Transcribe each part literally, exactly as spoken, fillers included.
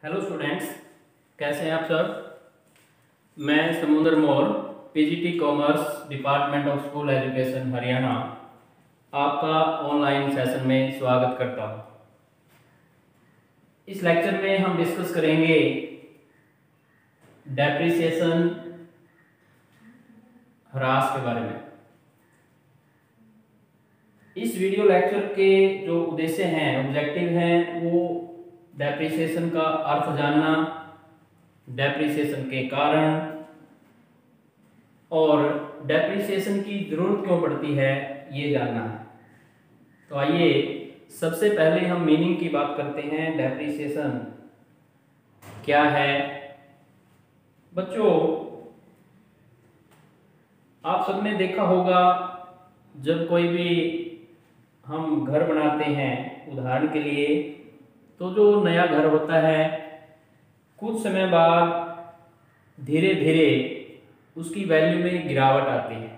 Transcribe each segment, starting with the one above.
Hello students, कैसे हैं आप सब। मैं Samundar Maurya, PGT commerce, department of school education Haryana, आपका ऑनलाइन सेशन में स्वागत करता हूं। इस लेक्चर में हम डिस्कस करेंगे डेप्रिसिएशन ह्रास के बारे में। इस वीडियो लेक्चर के जो उद्देश्य हैं, ऑब्जेक्टिव हैं, वो डेप्रिसिएशन का अर्थ जानना, डेप्रिसिएशन के कारण और डेप्रिसिएशन की जरूरत क्यों पड़ती है ये जानना है। तो आइए सबसे पहले हम मीनिंग की बात करते हैं। डेप्रिसिएशन क्या है? बच्चों, आप सबने देखा होगा, जब कोई भी हम घर बनाते हैं, उदाहरण के लिए, तो जो नया घर होता है, कुछ समय बाद धीरे धीरे उसकी वैल्यू में गिरावट आती है।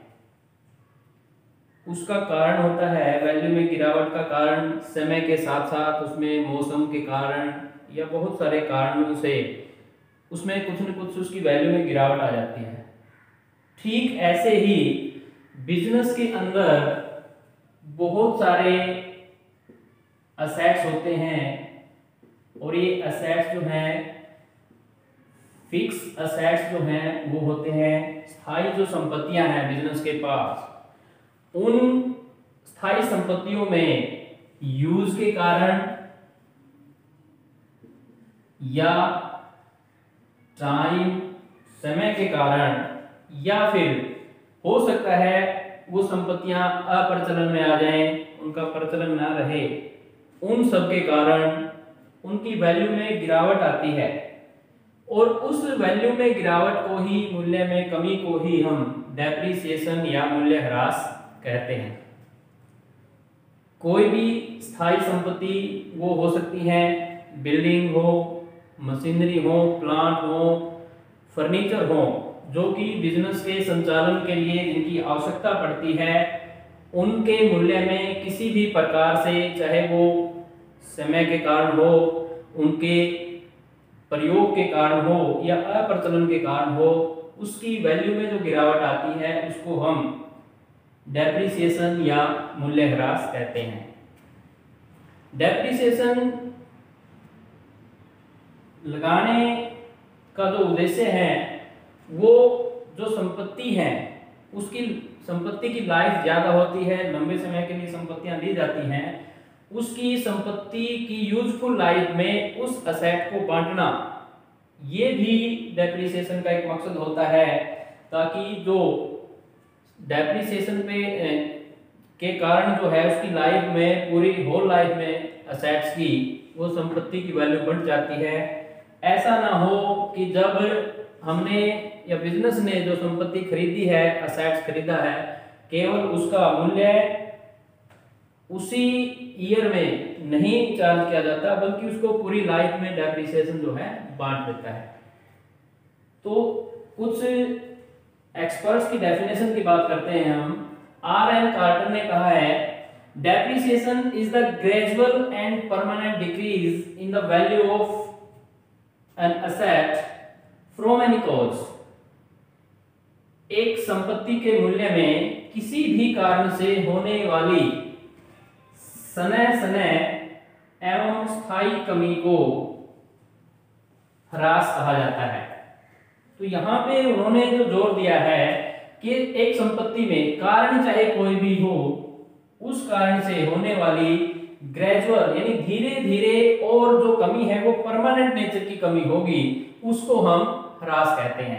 उसका कारण होता है, वैल्यू में गिरावट का कारण समय के साथ साथ उसमें मौसम के कारण या बहुत सारे कारणों से उसमें कुछ न कुछ उसकी वैल्यू में गिरावट आ जाती है। ठीक ऐसे ही बिजनेस के अंदर बहुत सारे असेट्स होते हैं और ये असेट्स जो हैं, फिक्स असेट्स जो हैं, वो होते हैं स्थायी जो संपत्तियां हैं बिजनेस के पास। उन स्थायी संपत्तियों में यूज के कारण या टाइम समय के कारण या फिर हो सकता है वो संपत्तियां अप्रचलन में आ जाएं, उनका प्रचलन ना रहे, उन सब के कारण उनकी वैल्यू में गिरावट आती है और उस वैल्यू में गिरावट को ही, मूल्य में कमी को ही हम डेप्रिसिएशन या मूल्य ह्रास कहते हैं। कोई भी स्थायी संपत्ति वो हो सकती है, बिल्डिंग हो, मशीनरी हो, प्लांट हो, फर्नीचर हो, जो कि बिजनेस के संचालन के लिए जिनकी आवश्यकता पड़ती है, उनके मूल्य में किसी भी प्रकार से, चाहे वो समय के कारण हो, उनके प्रयोग के कारण हो या अप्रचलन के कारण हो, उसकी वैल्यू में जो गिरावट आती है उसको हम डेप्रिसिएशन या मूल्य ह्रास कहते हैं। डेप्रिसिएशन लगाने का जो उद्देश्य है, वो जो संपत्ति है उसकी संपत्ति की लाइफ ज्यादा होती है, लंबे समय के लिए संपत्तियां दी जाती हैं, उसकी संपत्ति की यूजफुल लाइफ में उस असेट को बांटना, ये भी डेप्रिसिएशन का एक मकसद होता है, ताकि जो डेप्रिसिएशन पे के कारण जो है उसकी लाइफ में, पूरी होल लाइफ में असेट्स की, वो संपत्ति की वैल्यू बढ़ जाती है। ऐसा ना हो कि जब हमने या बिजनेस ने जो संपत्ति खरीदी है, असेट्स खरीदा है, केवल उसका मूल्य उसी ईयर में नहीं चार्ज किया जाता, बल्कि उसको पूरी लाइफ में डेप्रिसिएशन जो है बांट देता है। तो कुछ एक्सपर्ट्स की डेफिनेशन की बात करते हैं हम। आर एन कार्टर ने कहा है, depreciation is the gradual and permanent decrease in the value of an asset from any cause. एक संपत्ति के मूल्य में किसी भी कारण से होने वाली सने सने एवं स्थायी कमी को ह्रास कहा जाता है। तो यहाँ पे उन्होंने जो जोर दिया है कि एक संपत्ति में कारण चाहे कोई भी हो, उस कारण से होने वाली ग्रेजुअल यानी धीरे धीरे और जो कमी है वो परमानेंट नेचर की कमी होगी, उसको हम ह्रास कहते हैं।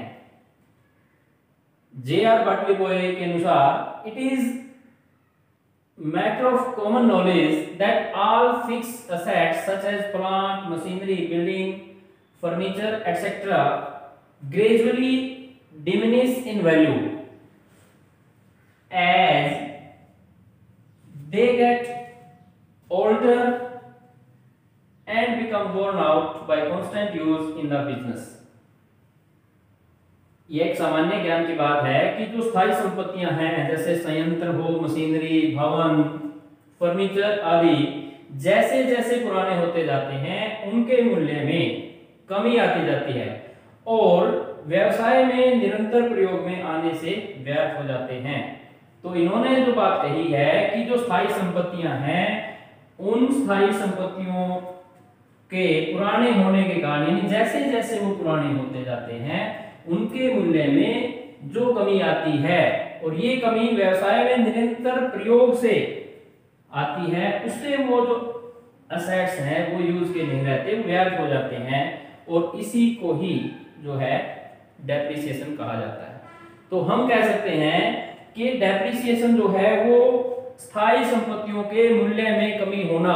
जे आर बटलीबॉय के अनुसार, it is matter of common knowledge that all fixed assets such as plant, machinery, building, furniture, et cetera gradually diminish in value as they get older and become worn out by constant use in the business। ये एक सामान्य ज्ञान की बात है कि जो स्थायी संपत्तियां हैं, जैसे संयंत्र हो, मशीनरी, भवन, फर्नीचर आदि, जैसे जैसे पुराने होते जाते हैं, उनके मूल्य में कमी आती जाती है और व्यवसाय में निरंतर प्रयोग में आने से व्यर्थ हो जाते हैं। तो इन्होंने जो बात कही है कि जो स्थायी संपत्तियां हैं उन स्थायी संपत्तियों के पुराने होने के कारण, यानी जैसे जैसे वो पुराने होते जाते हैं उनके मूल्य में जो कमी आती है और ये कमी व्यवसाय में निरंतर प्रयोग से आती है, उससे वो जो असेट्स हैं वो यूज के नहीं रहते, व्यर्थ हो जाते हैं और इसी को ही जो है डेप्रिसिएशन कहा जाता है। तो हम कह सकते हैं कि डेप्रिसिएशन जो है वो स्थायी संपत्तियों के मूल्य में कमी होना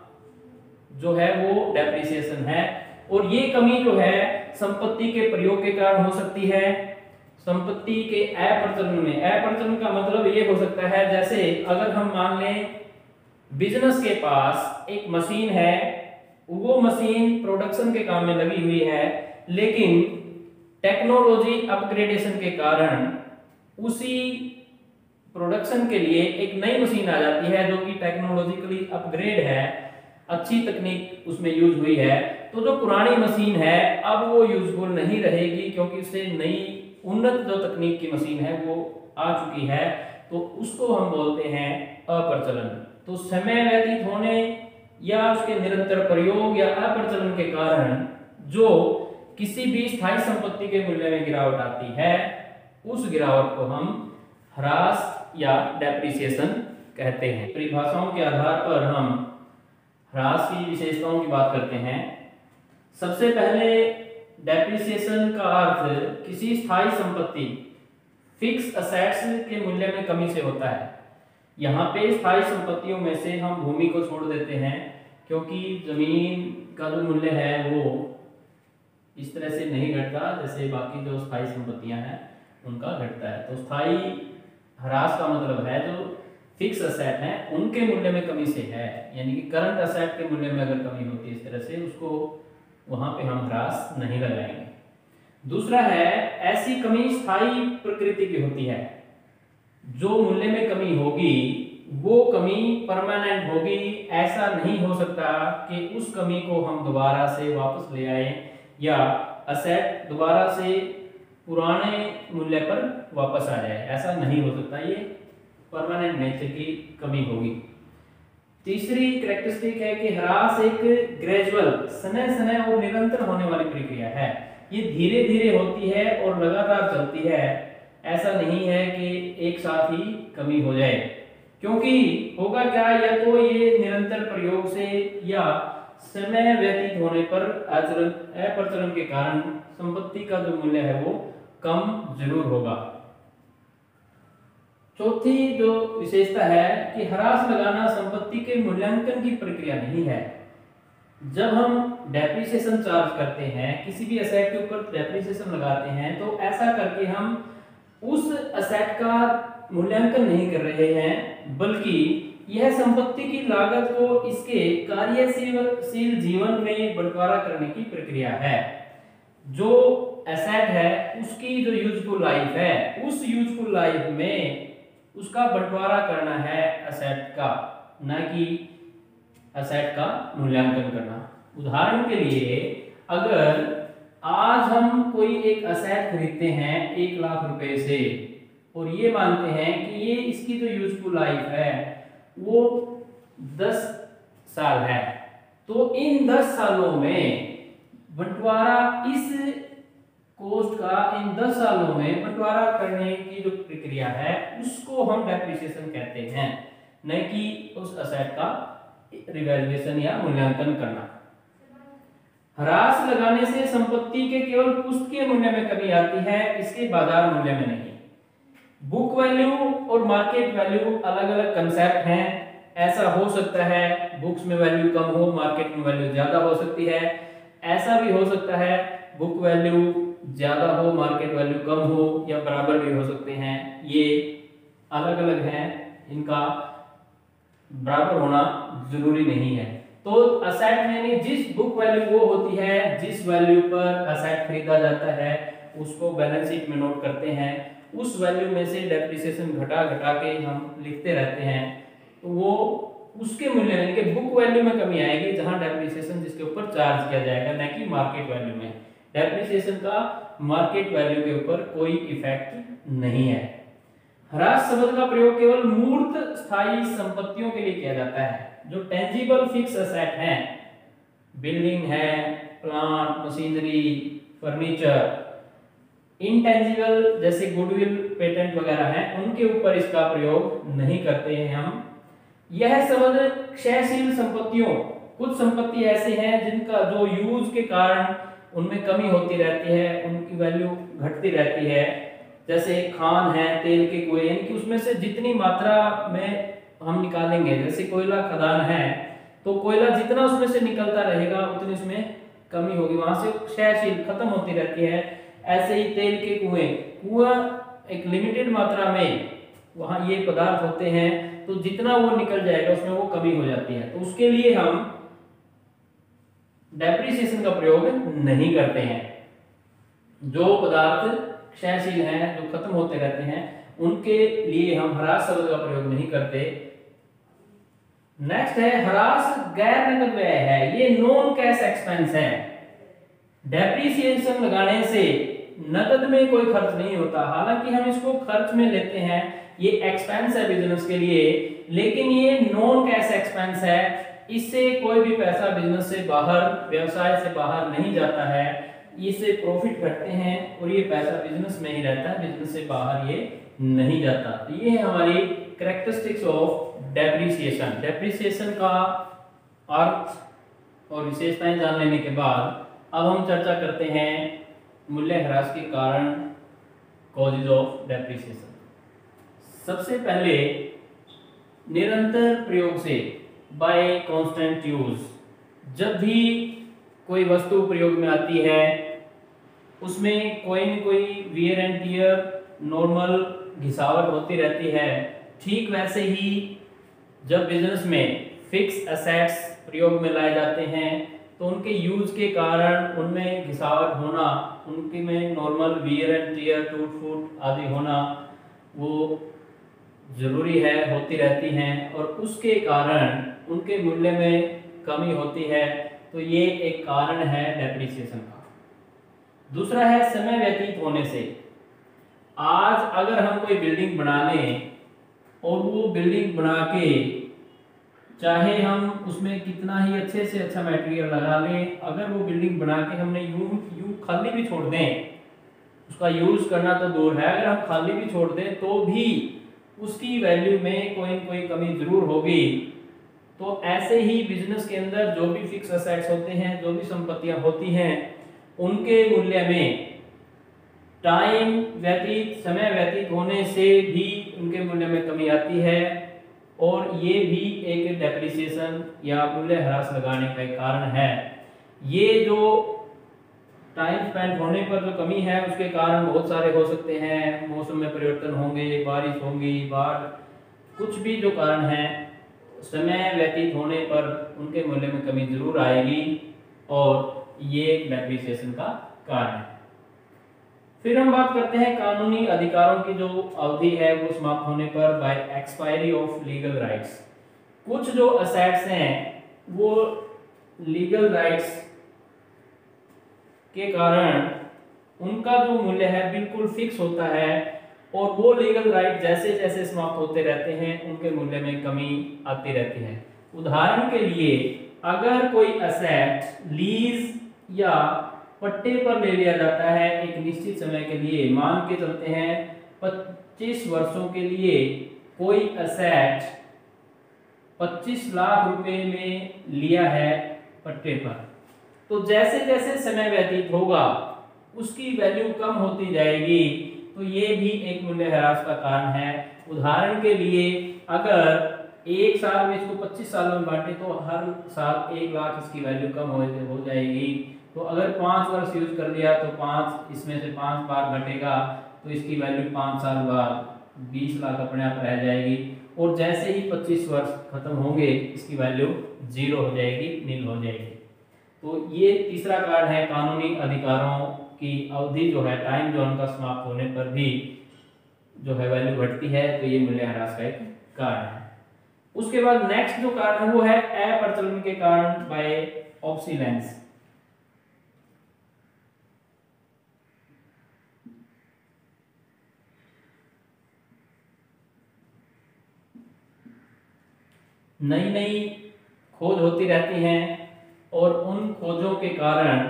जो है वो डेप्रिसिएशन है। और ये कमी जो है संपत्ति के प्रयोग के कारण हो सकती है, संपत्ति के अप्रचलन में। अप्रचलन का मतलब ये हो सकता है, जैसे अगर हम मान लें बिजनेस के पास एक मशीन है, वो मशीन प्रोडक्शन के काम में लगी हुई है, लेकिन टेक्नोलॉजी अपग्रेडेशन के कारण उसी प्रोडक्शन के लिए एक नई मशीन आ जाती है जो कि टेक्नोलॉजिकली अपग्रेड है, अच्छी तकनीक उसमें यूज हुई है। तो जो पुरानी मशीन है अब वो यूजफुल नहीं रहेगी क्योंकि उससे नई उन्नत जो तकनीक की मशीन है वो आ चुकी है, तो उसको हम बोलते हैं अप्रचलन। तो समय व्यतीत होने या उसके निरंतर प्रयोग या अप्रचलन के कारण जो किसी भी स्थायी संपत्ति के मूल्य में गिरावट आती है उस गिरावट को हम ह्रास या डेप्रिसिएशन कहते हैं। परिभाषाओं के आधार पर हम ह्रास की विशेषताओं की बात करते हैं। सबसे पहले डेप्रिसिएशन का अर्थ किसी स्थायी संपत्ति फिक्स असेट्स के मूल्य में कमी से होता है। यहाँ पे स्थायी संपत्तियों में से हम भूमि को छोड़ देते हैं क्योंकि जमीन का जो मूल्य है वो इस तरह से नहीं घटता जैसे बाकी जो स्थायी संपत्तियां हैं उनका घटता है। तो स्थायी ह्रास का मतलब है जो फिक्स असेट है उनके मूल्य में कमी से है, यानी कि करंट असेट के मूल्य में अगर कमी होती है इस तरह से, उसको वहां पे हम ह्रास नहीं लगाएंगे। दूसरा है ऐसी कमी स्थायी प्रकृति की होती है, जो मूल्य में कमी होगी वो कमी परमानेंट होगी। ऐसा नहीं हो सकता कि उस कमी को हम दोबारा से वापस ले आए या असेट दोबारा से पुराने मूल्य पर वापस आ जाए, ऐसा नहीं हो सकता, ये परमानेंट नेचर की कमी होगी। तीसरी कैरेक्टरिस्टिक है कि ह्रास एक ग्रेजुअल सने सने और निरंतर होने वाली प्रक्रिया है। ये धीरे धीरे होती है और लगातार चलती है, ऐसा नहीं है कि एक साथ ही कमी हो जाए। क्योंकि होगा क्या, या तो ये निरंतर प्रयोग से या समय व्यतीत होने पर आचरण अप्रचलन के कारण संपत्ति का जो मूल्य है वो कम जरूर होगा। चौथी जो विशेषता है कि ह्रास लगाना संपत्ति के मूल्यांकन की प्रक्रिया नहीं है। जब हम डेप्रिसिएशन चार्ज करते हैं, किसी भी असेट के ऊपर डेप्रिसिएशन लगाते हैं, तो ऐसा करके हम उस असेट का मूल्यांकन नहीं कर रहे हैं, बल्कि यह संपत्ति की लागत को इसके कार्यशील जीवन में बंटवारा करने की प्रक्रिया है। जो एसेट है उसकी जो यूजफुल लाइफ है, उस यूजफुल लाइफ में उसका बंटवारा करना है असेट का, न कि असेट का मूल्यांकन करना। उदाहरण के लिए अगर आज हम कोई एक असेट खरीदते हैं एक लाख रुपए से और ये मानते हैं कि ये इसकी जो यूजफुल लाइफ है वो दस साल है, तो इन दस सालों में बंटवारा इस कोस्ट का इन दस सालों में बंटवारा करने की जो प्रक्रिया है उसको हम डेप्रिसिएशन कहते हैं, न कि उस असेट का रिवैल्यूएशन या मूल्यांकन करना। ह्रास लगाने से संपत्ति के केवल पुस्तकीय मूल्य में कमी आती है, इसके बाजार मूल्य में नहीं। बुक वैल्यू और मार्केट वैल्यू अलग अलग कंसेप्ट हैं। ऐसा हो सकता है बुक्स में वैल्यू कम हो, मार्केट में वैल्यू ज्यादा हो सकती है। ऐसा भी हो सकता है बुक वैल्यू ज्यादा हो, मार्केट वैल्यू कम हो, या बराबर भी हो सकते हैं। ये अलग अलग हैं, इनका बराबर होना जरूरी नहीं है। तो असेट में जिस बुक वैल्यू वो होती है जिस वैल्यू पर असेट खरीदा जाता है उसको बैलेंस शीट में नोट करते हैं, उस वैल्यू में से डेप्रिसिएशन घटा घटा के हम लिखते रहते हैं, तो वो उसके मूल्य में यानी कि बुक वैल्यू में कमी आएगी, जहां डेप्रिसिएशन जिसके ऊपर चार्ज किया जाएगा, न कि मार्केट वैल्यू में। डेप्रिसिएशन का मार्केट वैल्यू के ऊपर कोई इफेक्ट नहीं है। ह्रास शब्द का प्रयोग केवल मूर्त स्थायी संपत्तियों के लिए किया जाता है। जो टेंजिबल फिक्स एसेट हैं, बिल्डिंग है, प्लांट, मशीनरी, फर्नीचर, इनटेंजिबल जैसे गुडविल, पेटेंट वगैरह हैं, उनके ऊपर इसका प्रयोग नहीं करते हैं हम। यह शब्द क्षयशील संपत्तियों, कुछ संपत्ति ऐसे हैं जिनका जो यूज के कारण उनमें कमी होती रहती है, उनकी वैल्यू घटती रहती है, जैसे खान है, तेल के कुएं, यानी कि उसमें से जितनी मात्रा में हम निकालेंगे, जैसे कोयला खदान है तो कोयला जितना उसमें से निकलता रहेगा उतनी उसमें कमी होगी, वहां से क्षयशील खत्म होती रहती है। ऐसे ही तेल के कुएं, कुआं एक लिमिटेड मात्रा में वहां ये पदार्थ होते हैं, तो जितना वो निकल जाएगा उसमें वो कमी हो जाती है, तो उसके लिए हम डेप्रिसिएशन का प्रयोग नहीं करते हैं। जो पदार्थ क्षयशील हैं, जो खत्म होते रहते हैं, उनके लिए हम ह्रास शब्द का प्रयोग नहीं करते। नेक्स्ट है ह्रास गैर नकद व्यय है, ये नॉन कैश एक्सपेंस है। डेप्रिसिएशन लगाने से नकद में कोई खर्च नहीं होता, हालांकि हम इसको खर्च में लेते हैं, ये एक्सपेंस है बिजनेस के लिए, लेकिन ये नॉन कैश एक्सपेंस है। इससे कोई भी पैसा बिजनेस से बाहर, व्यवसाय से बाहर नहीं जाता है, इससे प्रॉफिट घटते हैं और ये पैसा बिजनेस में ही रहता है, बिजनेस से बाहर ये नहीं जाता। तो ये है हमारी कैरेक्टरिस्टिक्स ऑफ डेप्रिसिएशन। डेप्रिसिएशन का अर्थ और विशेषताएं जान लेने के बाद अब हम चर्चा करते हैं मूल्य ह्रास के कारण, कॉजेज ऑफ डेप्रिसिएशन। सबसे पहले निरंतर प्रयोग से, बाय कांस्टेंट यूज, जब भी कोई वस्तु प्रयोग में आती है उसमें कोई न कोई वियर एंड टियर, नॉर्मल घिसावट होती रहती है। ठीक वैसे ही जब बिजनेस में फिक्स एसेट्स प्रयोग में लाए जाते हैं तो उनके यूज के कारण उनमें घिसावट होना, उनके में नॉर्मल वियर एंड टियर, टूट फूट आदि होना वो जरूरी है, होती रहती हैं, और उसके कारण उनके मूल्य में कमी होती है। तो ये एक कारण है डेप्रिसिएशन का। दूसरा है समय व्यतीत होने से। आज अगर हम कोई बिल्डिंग बना लें और वो बिल्डिंग बना के चाहे हम उसमें कितना ही अच्छे से अच्छा मटेरियल लगा लें, अगर वो बिल्डिंग बना के हमने यूं यूं खाली भी छोड़ दें, उसका यूज करना तो दूर है, अगर हम खाली भी छोड़ दें तो भी उसकी वैल्यू में कोई न कोई कमी जरूर होगी। तो ऐसे ही बिजनेस के अंदर जो भी फिक्स एसेट्स होते हैं, जो भी संपत्तियां होती हैं, उनके मूल्य में टाइम व्यतीत, समय व्यतीत होने से भी उनके मूल्य में कमी आती है, और ये भी एक डेप्रिसिएशन या मूल्य ह्रास लगाने का एक कारण है। ये जो टाइम स्पेंड होने पर जो कमी है उसके कारण बहुत सारे हो सकते हैं, मौसम में परिवर्तन होंगे, बारिश होंगी, बाढ़, कुछ भी जो कारण है, समय व्यतीत होने पर उनके मूल्य में कमी जरूर आएगी, और ये एक डेप्रिसिएशन का कारण है। फिर हम बात करते हैं कानूनी अधिकारों की जो अवधि है वो समाप्त होने पर, by expiry of legal rights. कुछ जो असेट्स हैं वो लीगल राइट्स के कारण उनका जो मूल्य है बिल्कुल फिक्स होता है, और वो लीगल राइट जैसे जैसे समाप्त होते रहते हैं उनके मूल्य में कमी आती रहती है। उदाहरण के लिए अगर कोई असेट लीज या पट्टे पर ले लिया जाता है एक निश्चित समय के लिए, मान के चलते हैं पच्चीस वर्षों के लिए कोई असेट पच्चीस लाख रुपए में लिया है पट्टे पर, तो जैसे जैसे समय व्यतीत होगा उसकी वैल्यू कम होती जाएगी, तो ये भी एक मूल्य ह्रास का कारण है। उदाहरण के लिए अगर एक साल में इसको पच्चीस सालों में बांटे तो हर साल एक लाख इसकी वैल्यू कम हो हो जाएगी। तो अगर पाँच वर्ष यूज कर लिया तो पाँच इसमें से पाँच बार घटेगा, तो इसकी वैल्यू पाँच साल बाद बीस लाख अपने आप रह जाएगी, और जैसे ही पच्चीस वर्ष खत्म होंगे इसकी वैल्यू जीरो हो जाएगी, नील हो जाएगी। तो ये तीसरा कारण है, कानूनी अधिकारों की अवधि जो है, टाइम जो उनका समाप्त होने पर भी जो है वैल्यू घटती है, तो ये मूल्य ह्रास का एक कारण है। उसके बाद नेक्स्ट जो कारण है वो है अप्रचलन के कारण बाय ऑब्सिलेंस। नई नई खोज होती रहती हैं और उन खोजों के कारण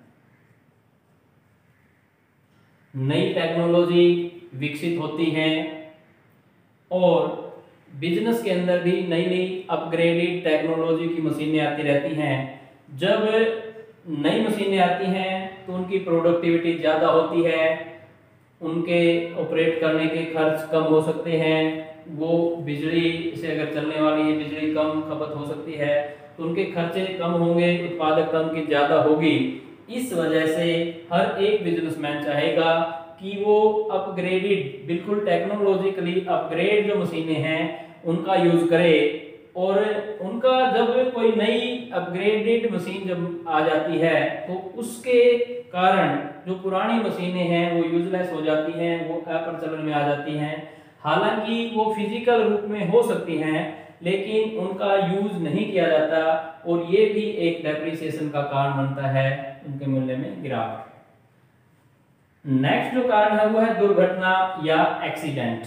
नई टेक्नोलॉजी विकसित होती है और बिजनेस के अंदर भी नई नई अपग्रेडेड टेक्नोलॉजी की मशीनें आती रहती हैं। जब नई मशीनें आती हैं तो उनकी प्रोडक्टिविटी ज़्यादा होती है, उनके ऑपरेट करने के खर्च कम हो सकते हैं, वो बिजली से अगर चलने वाली है बिजली कम खपत हो सकती है, तो उनके खर्चे कम होंगे, उत्पादकता उनकी ज़्यादा होगी। इस वजह से हर एक बिजनेसमैन चाहेगा कि वो अपग्रेडेड, बिल्कुल टेक्नोलॉजिकली अपग्रेड जो मशीनें हैं उनका यूज करे। और उनका जब कोई नई अपग्रेडेड मशीन जब आ जाती है तो उसके कारण जो पुरानी मशीनें हैं वो यूजलेस हो जाती हैं, वो अप्रचलन में आ जाती हैं। हालांकि वो फिजिकल रूप में हो सकती हैं लेकिन उनका यूज नहीं किया जाता और ये भी एक डेप्रिसिएशन का कारण बनता है, उनके मूल्य में गिरावट। नेक्स्ट जो कारण है वो है दुर्घटना या एक्सीडेंट।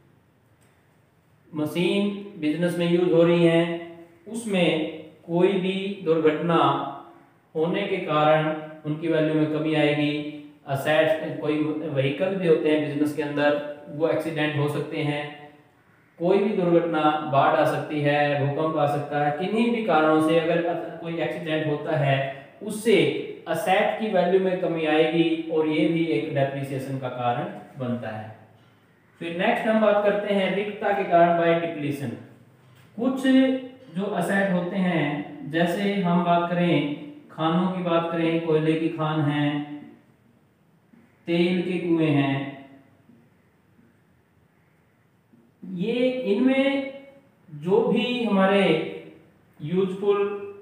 मशीन बिजनेस में यूज हो रही है, उसमें कोई भी दुर्घटना होने के कारण उनकी वैल्यू में कमी आएगी। असेट्स, कोई व्हीकल भी होते हैं बिजनेस के अंदर, वो एक्सीडेंट हो सकते हैं। कोई भी दुर्घटना, बाढ़ आ सकती है, भूकंप आ सकता है, किन्हीं भी कारणों से अगर कोई एक्सीडेंट होता है उससे असेट की वैल्यू में कमी आएगी और ये भी एक डेप्रिसिएशन का कारण बनता है। फिर नेक्स्ट हम बात करते हैं रिक्तता के कारण बाय डिप्लीशन। कुछ जो असेट होते हैं, जैसे हम बात करें खानों की बात करें, कोयले की खान है, तेल के कुएं हैं, ये इनमें जो भी हमारे यूजफुल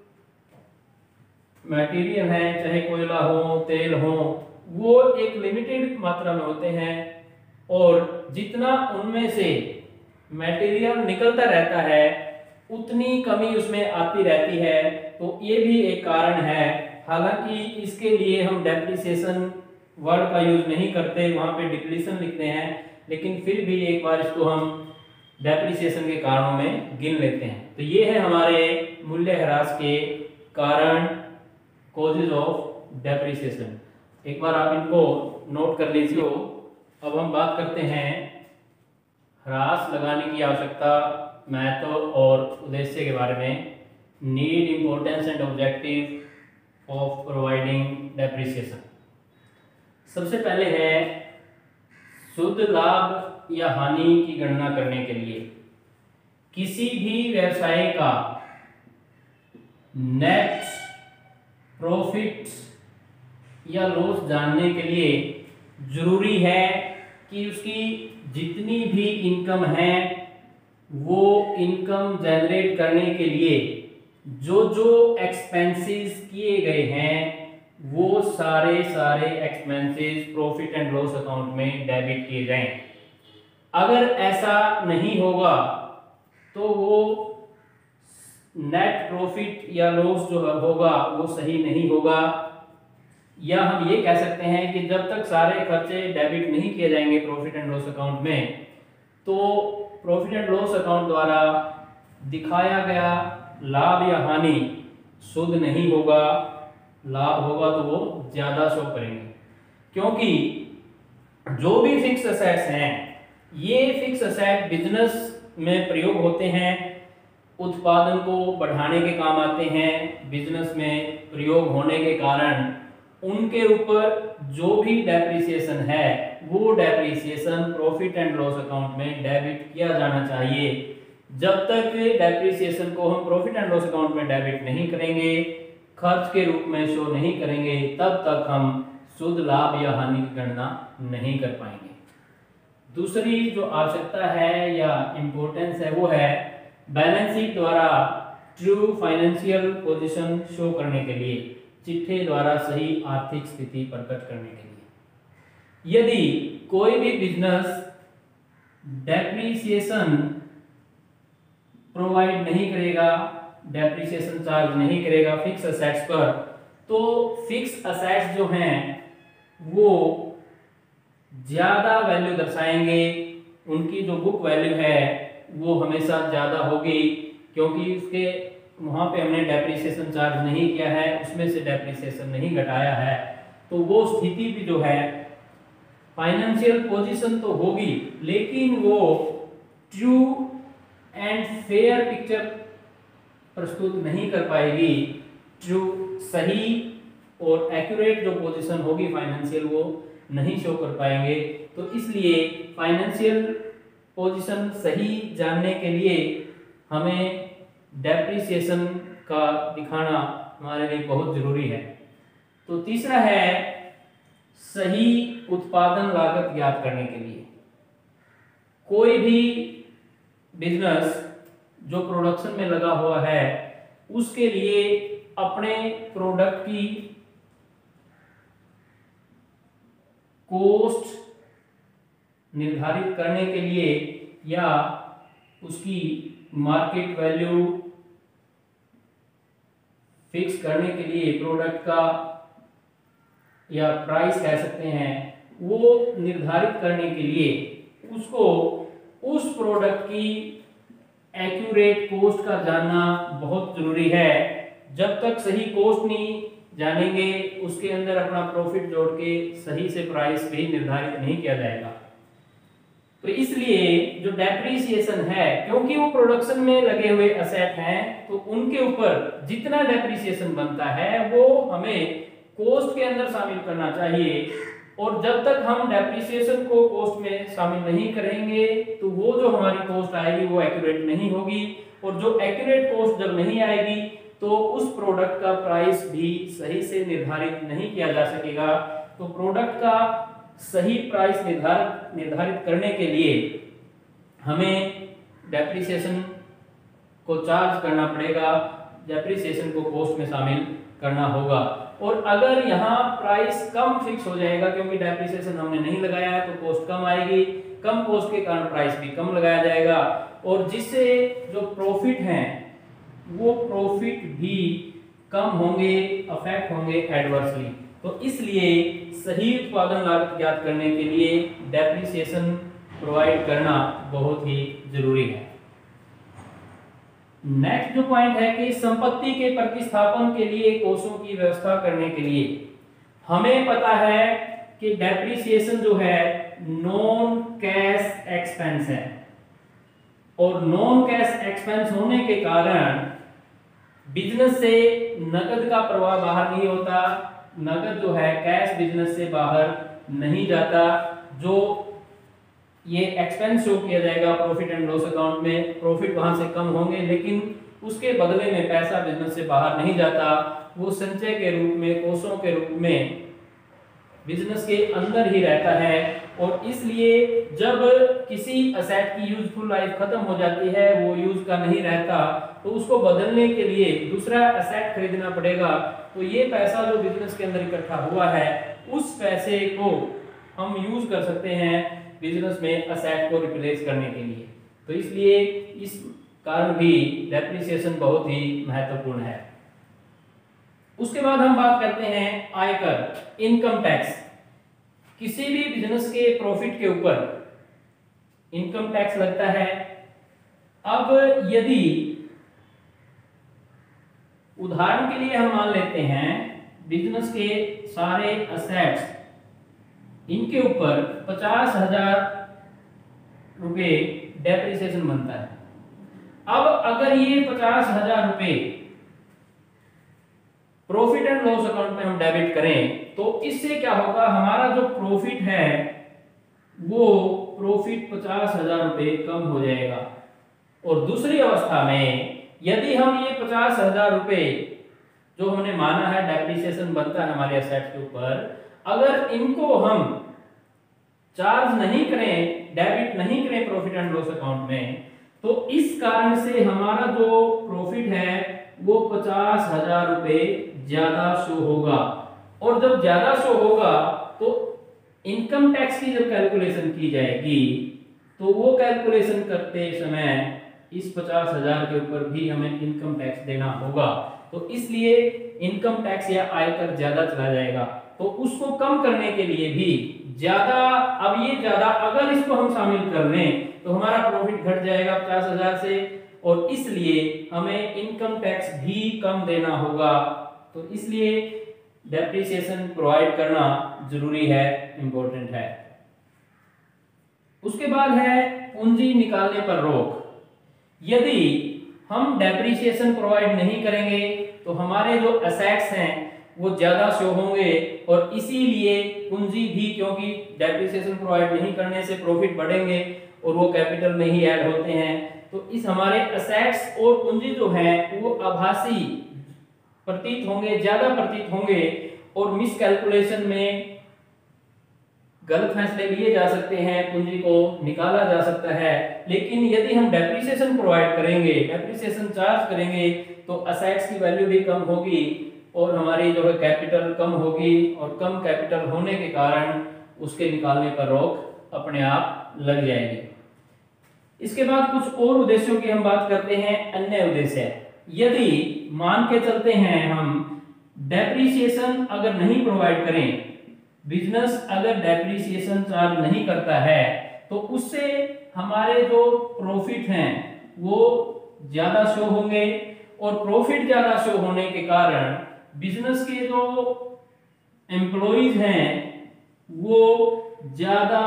मटेरियल है, चाहे कोयला हो, तेल हो, वो एक लिमिटेड मात्रा में होते हैं और जितना उनमें से मटेरियल निकलता रहता है उतनी कमी उसमें आती रहती है, तो ये भी एक कारण है। हालांकि इसके लिए हम डेप्रिसिएशन वर्ड का यूज नहीं करते, वहां पे डिप्लीशन लिखते हैं, लेकिन फिर भी एक बार इसको हम डेप्रिसिएशन के कारणों में गिन लेते हैं। तो ये है हमारे मूल्य ह्रास के कारण, कॉजेज ऑफ डेप्रिसिएशन। एक बार आप इनको नोट कर लीजिए। अब हम बात करते हैं ह्रास लगाने की आवश्यकता, महत्व और उद्देश्य के बारे में। Need, importance and objective of providing depreciation. सबसे पहले है शुद्ध लाभ या हानि की गणना करने के लिए। किसी भी व्यवसाय का नेट प्रॉफिट या लॉस जानने के लिए जरूरी है कि उसकी जितनी भी इनकम है वो इनकम जनरेट करने के लिए जो जो एक्सपेंसेस किए गए हैं वो सारे सारे expenses profit and loss account में डेबिट किए जाएं। अगर ऐसा नहीं होगा तो वो नेट प्रॉफिट या लॉस जो होगा वो सही नहीं होगा। या हम ये कह सकते हैं कि जब तक सारे खर्चे डेबिट नहीं किए जाएंगे प्रॉफिट एंड लॉस अकाउंट में, तो प्रॉफिट एंड लॉस अकाउंट द्वारा दिखाया गया लाभ या हानि शुद्ध नहीं होगा। लाभ होगा तो वो ज्यादा शो करेंगे, क्योंकि जो भी फिक्स असेट्स हैं ये फिक्स असेट बिजनेस में प्रयोग होते हैं, उत्पादन को बढ़ाने के काम आते हैं। बिजनेस में प्रयोग होने के कारण उनके ऊपर जो भी डेप्रिसिएशन है वो depreciation profit and loss account में डेबिट किया जाना चाहिए। जब तक डेप्रिसिएशन को हम प्रॉफिट एंड लॉस अकाउंट में डेबिट नहीं करेंगे, खर्च के रूप में शो नहीं करेंगे, तब तक हम शुद्ध लाभ या हानि की गणना नहीं कर पाएंगे। दूसरी जो आवश्यकता है या इंपॉर्टेंस है वो है बैलेंस शीट द्वारा ट्रू फाइनेंशियल पोजीशन शो करने के लिए, चिट्ठे द्वारा सही आर्थिक स्थिति प्रकट करने के लिए। यदि कोई भी बिजनेस डेप्रिसिएशन प्रोवाइड नहीं करेगा, डेप्रिसिएशन चार्ज नहीं करेगा फिक्स असेट्स पर, तो फिक्स असेट्स जो हैं वो ज्यादा वैल्यू दर्शाएंगे, उनकी जो बुक वैल्यू है वो हमेशा ज्यादा होगी, क्योंकि उसके वहां पे हमने डेप्रिसिएशन चार्ज नहीं किया है, उसमें से डेप्रिसिएशन नहीं घटाया है। तो वो स्थिति भी जो है फाइनेंशियल पोजीशन तो होगी, लेकिन वो ट्रू एंड फेयर पिक्चर प्रस्तुत नहीं कर पाएगी। ट्रू सही और एक्यूरेट जो पोजीशन होगी फाइनेंशियल वो नहीं शो कर पाएंगे। तो इसलिए फाइनेंशियल पोजीशन सही जानने के लिए हमें डेप्रिसिएशन का दिखाना हमारे लिए बहुत जरूरी है। तो तीसरा है सही उत्पादन लागत ज्ञात करने के लिए। कोई भी बिजनेस जो प्रोडक्शन में लगा हुआ है उसके लिए अपने प्रोडक्ट की कॉस्ट निर्धारित करने के लिए या उसकी मार्केट वैल्यू फिक्स करने के लिए, प्रोडक्ट का या प्राइस कह सकते हैं, वो निर्धारित करने के लिए उसको उस प्रोडक्ट की एक्यूरेट कॉस्ट का जानना बहुत जरूरी है। जब तक सही कॉस्ट नहीं जानेंगे उसके अंदर अपना प्रॉफिट जोड़ के सही से प्राइस भी निर्धारित नहीं किया जाएगा। तो इसलिए जो डेप्रिसिएशन है, क्योंकि वो प्रोडक्शन में लगे हुए असेट हैं, तो उनके ऊपर जितना डेप्रिसिएशन बनता है वो हमें कॉस्ट के अंदर शामिल करना चाहिए। और जब तक हम डेप्रिसिएशन को कॉस्ट में शामिल नहीं करेंगे तो वो जो हमारी कॉस्ट आएगी वो एक्यूरेट नहीं होगी, और जो एक्यूरेट कॉस्ट जब नहीं आएगी तो उस प्रोडक्ट का प्राइस भी सही से निर्धारित नहीं किया जा सकेगा। तो प्रोडक्ट का सही प्राइस निर्धारित निर्धारित करने के लिए हमें डेप्रिसिएशन को चार्ज करना पड़ेगा, डेप्रिसिएशन को कॉस्ट में शामिल करना होगा। और अगर यहाँ प्राइस कम फिक्स हो जाएगा, क्योंकि डेप्रिसिएशन हमने नहीं लगाया है तो कॉस्ट कम आएगी, कम कॉस्ट के कारण प्राइस भी कम लगाया जाएगा, और जिससे जो प्रॉफिट हैं वो प्रॉफिट भी कम होंगे, अफेक्ट होंगे एडवर्सली। तो इसलिए सही उत्पादन लागत ज्ञात करने के लिए डेप्रिसिएशन प्रोवाइड करना बहुत ही जरूरी है। नेक्स्ट जो पॉइंट है कि संपत्ति के प्रतिस्थापन के लिए कोषों की व्यवस्था करने के लिए हमें पता है कि डेप्रिसिएशन जो है नॉन कैश एक्सपेंस है, और नॉन कैश एक्सपेंस होने के कारण बिजनेस से नकद का प्रवाह बाहर नहीं होता, नकद जो है कैश बिजनेस से बाहर नहीं जाता। जो ये एक्सपेंस शो किया जाएगा प्रॉफिट एंड लॉस अकाउंट में, प्रॉफिट वहां से कम होंगे, लेकिन उसके बदले में पैसा बिजनेस से बाहर नहीं जाता, वो संचय के रूप में, कोषों के रूप में बिजनेस के अंदर ही रहता है। और इसलिए जब किसी असेट की यूजफुल लाइफ खत्म हो जाती है, वो यूज का नहीं रहता, तो उसको बदलने के लिए दूसरा असेट खरीदना पड़ेगा। तो ये पैसा जो बिजनेस के अंदर इकट्ठा हुआ है उस पैसे को हम यूज कर सकते हैं बिजनेस में असेट को रिप्लेस करने के लिए। तो इसलिए इस कारण भी डेप्रिसिएशन बहुत ही महत्वपूर्ण है। उसके बाद हम बात करते हैं आयकर, इनकम टैक्स। किसी भी बिजनेस के प्रॉफिट के ऊपर इनकम टैक्स लगता है। अब यदि उदाहरण के लिए हम मान लेते हैं बिजनेस के सारे असेट्स, इनके ऊपर पचास हजार रुपए डेप्रिसिएशन बनता है। अब अगर ये पचास हजार रुपए प्रॉफिट एंड लॉस अकाउंट में हम डेबिट करें तो इससे क्या होगा, हमारा जो प्रॉफिट है वो प्रॉफिट पचास हजार रुपए कम हो जाएगा। और दूसरी अवस्था में यदि हम ये पचास हजार रुपए जो हमने माना है डेप्रिसिएशन बनता है हमारे एसेट के ऊपर, अगर इनको हम चार्ज नहीं करें, डेबिट नहीं करें प्रॉफिट एंड लॉस अकाउंट में, तो इस कारण से हमारा जो प्रॉफिट है वो पचास हजार रुपए ज्यादा शो होगा। और जब ज्यादा शो होगा तो इनकम टैक्स की जब कैलकुलेशन की जाएगी तो वो कैलकुलेशन करते समय इस पचास हजार के ऊपर भी हमें इनकम टैक्स देना होगा। तो इसलिए इनकम टैक्स या आयकर ज्यादा चला जाएगा। तो उसको कम करने के लिए भी ज्यादा, अब ये ज्यादा अगर इसको हम शामिल कर लें तो हमारा प्रॉफिट घट जाएगा पचास हजार से, और इसलिए हमें इनकम टैक्स भी कम देना होगा। तो इसलिए डेप्रिसिएशन प्रोवाइड करना जरूरी है, इंपॉर्टेंट है। उसके बाद है पूंजी निकालने पर रोक। यदि हम डेप्रिसिएशन प्रोवाइड नहीं करेंगे तो हमारे जो एसेट्स हैं वो ज्यादा शो होंगे, और इसीलिए पूंजी भी, क्योंकि डेप्रिसिएशन प्रोवाइड नहीं करने से प्रॉफिट बढ़ेंगे और वो कैपिटल में ही ऐड होते हैं। तो इस हमारे एसेट्स और पूंजी जो है वो आभासी प्रतीत होंगे, ज्यादा प्रतीत होंगे, और मिस कैलकुलेशन में गलत फैसले लिए जा सकते हैं, पूंजी को निकाला जा सकता है। लेकिन यदि हम डेप्रिसिएशन प्रोवाइड करेंगे, डेप्रिसिएशन चार्ज करेंगे, तो एसेट्स की वैल्यू भी कम होगी और हमारी जो है कैपिटल कम होगी, और कम कैपिटल होने के कारण उसके निकालने पर रोक अपने आप लग जाएगी। इसके बाद कुछ और उद्देश्यों की हम बात करते हैं। अन्य उद्देश्य, यदि मान के चलते हैं हम डेप्रिसिएशन अगर नहीं प्रोवाइड करें, बिजनेस अगर डेप्रिसिएशन चार्ज नहीं करता है, तो उससे हमारे जो प्रॉफिट हैं वो ज्यादा शो होंगे, और प्रॉफिट ज्यादा शो होने के कारण बिजनेस के जो एम्प्लॉइज हैं वो ज्यादा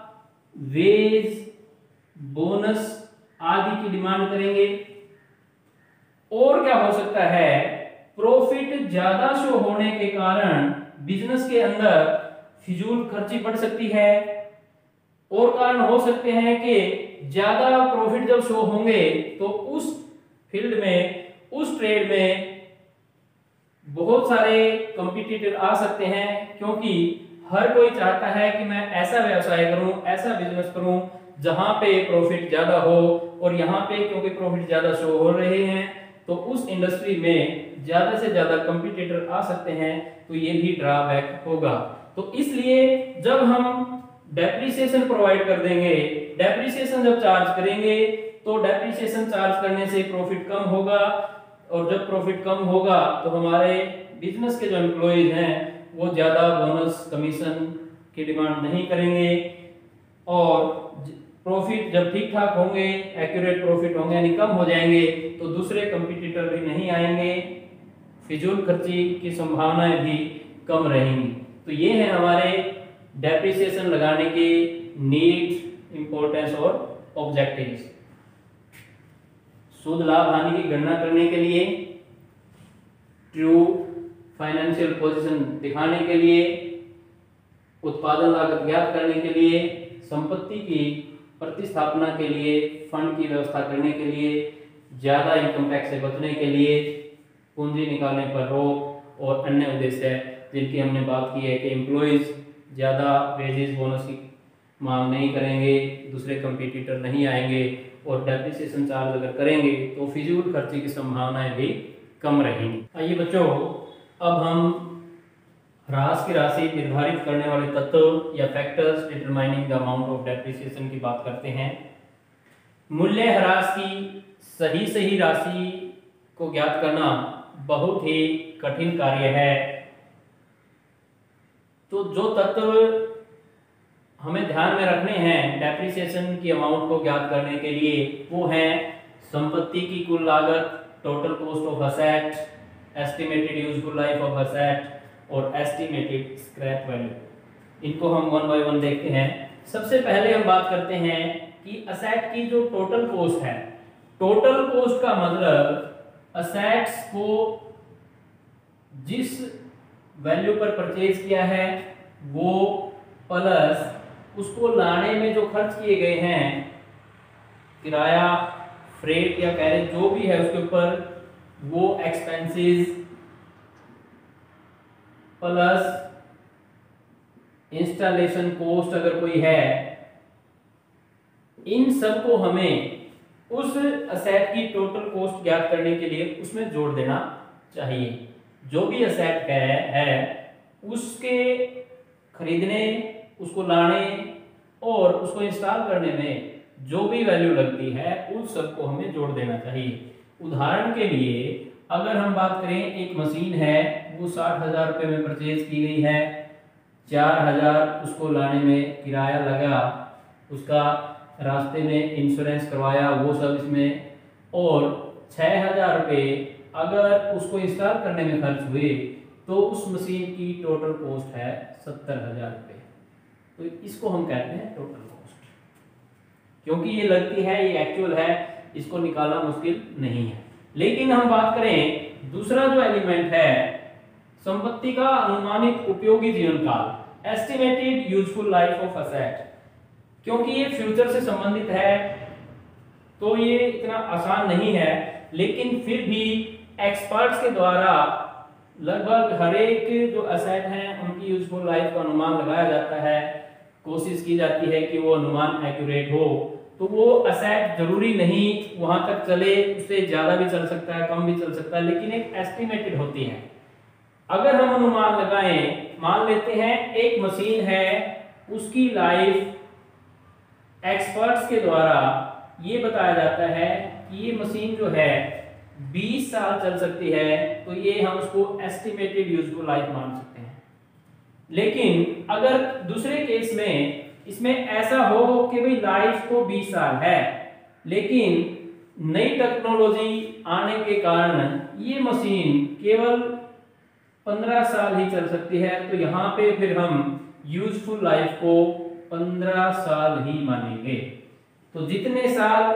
वेज, बोनस आदि की डिमांड करेंगे। और क्या हो सकता है, प्रॉफिट ज्यादा शो होने के कारण बिजनेस के अंदर फिजूल खर्ची बढ़ सकती है, और कारण हो सकते हैं कि ज्यादा प्रॉफिट जब शो होंगे तो उस फील्ड में, उस ट्रेड में बहुत सारे कंपटीटर आ सकते हैं, क्योंकि हर कोई चाहता है कि मैं ऐसा व्यवसाय करूं, ऐसा बिजनेस करूं जहां पे प्रॉफिट ज्यादा हो, और यहाँ पे क्योंकि प्रॉफिट ज्यादा शो हो रहे हैं तो उस इंडस्ट्री में ज्यादा से ज्यादा कंपटीटर आ सकते हैं, तो ये भी ड्रॉबैक होगा। तो इसलिए जब हम डेप्रिसिएशन प्रोवाइड कर देंगे, डेप्रिसिएशन जब चार्ज करेंगे, तो डेप्रिसिएशन चार्ज करने से प्रॉफिट कम होगा, और जब प्रॉफिट कम होगा तो हमारे बिजनेस के जो एम्प्लॉइज हैं वो ज्यादा बोनस, कमीशन की डिमांड नहीं करेंगे, और प्रॉफिट जब ठीक ठाक होंगे, एक्यूरेट प्रॉफिट होंगे यानी कम हो जाएंगे, तो दूसरे कंपटीटर भी नहीं आएंगे, फिजूल खर्ची की संभावनाएं भी कम रहेंगी। तो ये है हमारे डेप्रिसिएशन लगाने की नीड, इंपॉर्टेंस और ऑब्जेक्टिव्स। शुद्ध लाभ हानि की गणना करने के लिए, ट्रू फाइनेंशियल पोजीशन दिखाने के लिए, उत्पादन लागत ज्ञात करने के लिए, संपत्ति की प्रतिस्थापना के लिए, फंड की व्यवस्था करने के लिए, ज्यादा इनकम टैक्स से बचने के लिए, पूंजी निकालने पर रोक, और अन्य उद्देश्य जिनकी हमने बात की है कि एम्प्लॉइज ज्यादा वेजेस, बोनस की मांग नहीं करेंगे, दूसरे कंपटीटर नहीं आएंगे, और डेप्रिसिएशन चार्ज अगर करेंगे तो फिजूल खर्ची की संभावनाएं भी कम रहेंगी। आइए बच्चों, अब हम ह्रास की राशि निर्धारित करने वाले तत्व या factors determining the amount of depreciation की बात करते हैं। मूल्य ह्रास की सही सही राशि को ज्ञात करना बहुत ही कठिन कार्य है। तो जो तत्व हमें ध्यान में रखने हैं डेप्रिसिएशन की अमाउंट को ज्ञात करने के लिए, वो है संपत्ति की कुल लागत, total cost of asset, estimated useful life of asset, और एस्टिमेटेड स्क्रैप वैल्यू। इनको हम वन बाय वन देखते हैं। सबसे पहले हम बात करते हैं कि असेट की जो टोटल कॉस्ट है। टोटल कॉस्ट का मतलब असेट्स को जिस वैल्यू पर परचेज किया है वो प्लस उसको लाने में जो खर्च किए गए हैं, किराया, फ्रेट या कैरेज जो भी है उसके ऊपर, वो एक्सपेंसेस प्लस इंस्टॉलेशन कॉस्ट अगर कोई है, इन सब को हमें उस असेट की टोटल कॉस्ट ज्ञात करने के लिए उसमें जोड़ देना चाहिए। जो भी असेट है, है उसके खरीदने, उसको लाने और उसको इंस्टॉल करने में जो भी वैल्यू लगती है उस सब को हमें जोड़ देना चाहिए। उदाहरण के लिए अगर हम बात करें, एक मशीन है वो साठ हजार रुपये में परचेज की गई है, चार हजार उसको लाने में किराया लगा, उसका रास्ते में इंश्योरेंस करवाया वो सब इसमें, और छः हजार रुपये अगर उसको इंस्टॉल करने में खर्च हुए तो उस मशीन की टोटल कॉस्ट है सत्तर हजार रुपये। तो इसको हम कहते हैं टोटल कॉस्ट, क्योंकि ये लगती है, ये एक्चुअल है, इसको निकालना मुश्किल नहीं है। लेकिन हम बात करें दूसरा जो एलिमेंट है, संपत्ति का अनुमानित उपयोगी जीवन काल, estimated useful life of asset, क्योंकि ये फ्यूचर से संबंधित है तो ये इतना आसान नहीं है, लेकिन फिर भी एक्सपर्ट्स के द्वारा लगभग हर एक जो असेट हैं उनकी यूजफुल लाइफ का अनुमान लगाया जाता है, कोशिश की जाती है कि वो अनुमान एक्यूरेट हो। तो वो असेट जरूरी नहीं वहां तक चले, उससे ज्यादा भी चल सकता है, कम भी चल सकता है, लेकिन एक एस्टिमेटेड होती है। अगर हम अनुमान लगाएं, मान लेते हैं एक मशीन है, उसकी लाइफ एक्सपर्ट्स के द्वारा ये बताया जाता है कि ये मशीन जो है बीस साल चल सकती है, तो ये हम उसको एस्टिमेटेड यूजफुल लाइफ मान सकते हैं। लेकिन अगर दूसरे केस में इसमें ऐसा हो कि भाई लाइफ तो बीस साल है, लेकिन नई टेक्नोलॉजी आने के कारण ये मशीन केवल पंद्रह साल ही चल सकती है, तो यहाँ पे फिर हम यूजफुल लाइफ को पंद्रह साल ही मानेंगे। तो जितने साल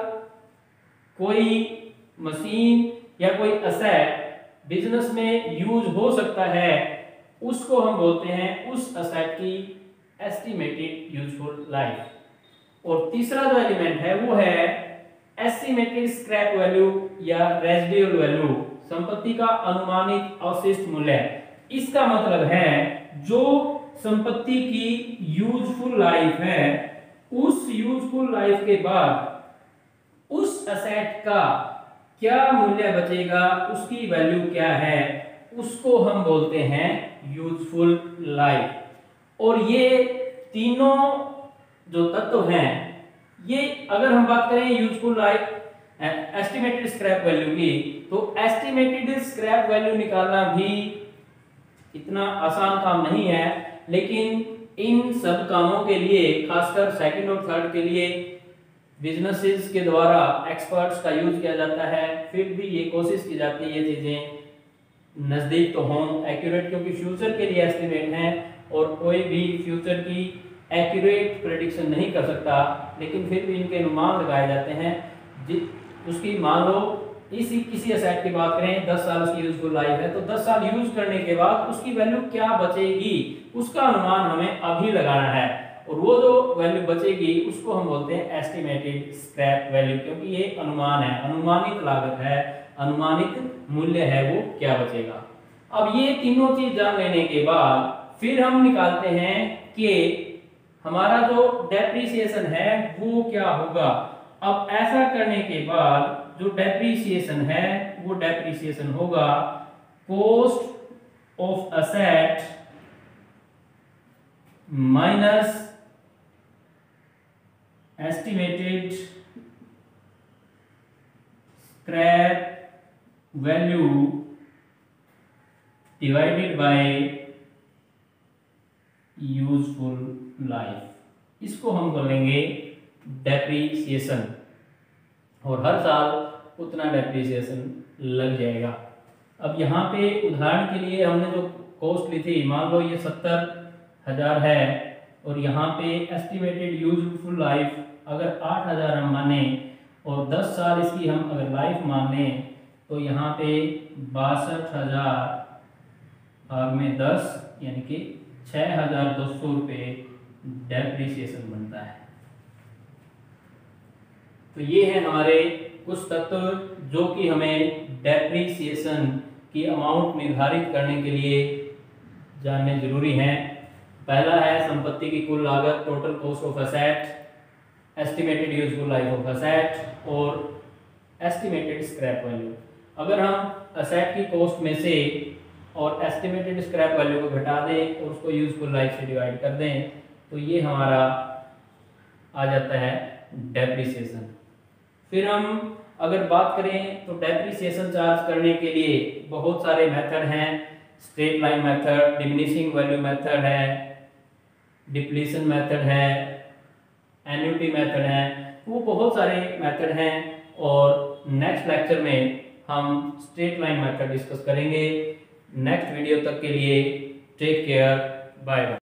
कोई मशीन या कोई असेट बिजनेस में यूज हो सकता है उसको हम बोलते हैं उस असेट की एस्टिमेटेड यूजफुल लाइफ। और तीसरा जो एलिमेंट है वो है एस्टिमेटेड स्क्रैप वैल्यू या रेजिडुअल वैल्यू, संपत्ति का अनुमानित अवशिष्ट मूल्य। इसका मतलब है जो संपत्ति की यूजफुल लाइफ है, उस यूजफुल लाइफ के बाद उस असेट का क्या मूल्य बचेगा, उसकी वैल्यू क्या है, उसको हम बोलते हैं यूजफुल लाइफ। और ये तीनों जो तत्व हैं, ये अगर हम बात करें useful life estimated scrap value की, तो एस्टिमेटेड स्क्रैप वैल्यू निकालना भी इतना आसान काम नहीं है, लेकिन इन सब कामों के लिए, खासकर सेकंड और थर्ड के लिए बिजनेसेस के द्वारा एक्सपर्ट्स का यूज किया जाता है। फिर भी ये कोशिश की जाती है ये चीजें नजदीक तो हों, एक्यूरेट, क्योंकि फ्यूचर के लिए एस्टिमेट हैं और कोई भी फ्यूचर की एक्यूरेट प्रेडिक्शन नहीं कर सकता, लेकिन फिर भी इनके अनुमान लगाए जाते हैं। उसकी मान लो इसी किसी असेट की बात करें, दस साल उसकी यूजफुल लाइफ है, तो दस साल यूज करने के बाद उसकी वैल्यू क्या बचेगी उसका अनुमान हमें अभी लगाना है, और वो जो वैल्यू बचेगी उसको हम बोलते हैं एस्टिमेटेड स्क्रैप वैल्यू, क्योंकि ये अनुमान है, अनुमानित लागत है, अनुमानित मूल्य है, वो क्या बचेगा। अब ये तीनों चीज जान लेने के बाद फिर हम निकालते हैं कि हमारा जो डेप्रिसिएशन है वो क्या होगा। अब ऐसा करने के बाद जो डेप्रिसिएशन है वो डेप्रिसिएशन होगा cost of asset minus estimated scrap value divided by useful life. इसको हम बोलेंगे डेप्रिसिएशन, और हर साल उतना डेप्रिसिएशन लग जाएगा। अब यहाँ पे उदाहरण के लिए हमने जो कॉस्ट ली थी, मान लो ये सत्तर हजार है, और यहाँ पे एस्टिमेटेड यूजफुल लाइफ अगर आठ हजार हम माने और दस साल इसकी हम अगर लाइफ माने, तो यहाँ पे बासठ हजार भाग में दस यानी कि छः हजार दो सौ रुपये डेप्रिसिएशन बनता है। तो ये है हमारे कुछ तत्व जो कि हमें डेप्रिसिएशन की अमाउंट निर्धारित करने के लिए जानने जरूरी हैं। पहला है संपत्ति की कुल लागत, total cost of asset, estimated useful life of asset और एस्टिमेटेड स्क्रैप वैल्यू। अगर हम असेट की कॉस्ट में से और एस्टिमेटेड स्क्रैप वैल्यू को घटा दें और उसको यूजफुल लाइफ से डिवाइड कर दें, तो ये हमारा आ जाता है डेप्रिसिएशन। फिर हम अगर बात करें तो डेप्रिसिएशन चार्ज करने के लिए बहुत सारे मेथड हैं। Straight line method, diminishing value method है, डिप्लीशन मेथड है, एन्युटी मेथड है, वो बहुत सारे मेथड हैं। और नेक्स्ट लेक्चर में हम स्ट्रेट लाइन मेथड डिस्कस करेंगे। नेक्स्ट वीडियो तक के लिए टेक केयर, बाय बाय।